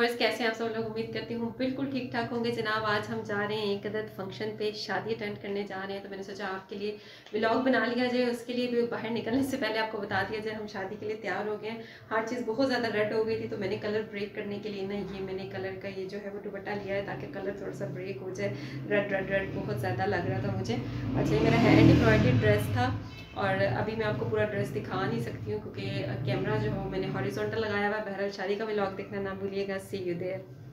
Viewers, कैसे हैं आप सब लोग? उम्मीद करती हूँ बिल्कुल ठीक ठाक होंगे जनाब। आज हम जा रहे हैं एक अदद फंक्शन पे, शादी अटेंड करने जा रहे हैं। तो मैंने सोचा आपके लिए व्लॉग बना लिया जाए। उसके लिए भी बाहर निकलने से पहले आपको बता दिया जाए हम शादी के लिए तैयार हो गए हैं। हर चीज़ बहुत ज़्यादा रेड हो गई थी, तो मैंने कलर ब्रेक करने के लिए ना ये मैंने कलर का ये जो है वो दुपट्टा लिया है, ताकि कलर थोड़ा सा ब्रेक हो जाए। रेड रेड रेड बहुत ज़्यादा लग रहा था मुझे। अच्छा, ये मेरा हैंड एम्ब्रॉयडरी ड्रेस था, और अभी मैं आपको पूरा ड्रेस दिखा नहीं सकती हूँ क्योंकि कैमरा जो है मैंने हॉरिजॉन्टल लगाया हुआ है। बहरहाल शादी का व्लॉग देखना ना भूलिएगा। See you there.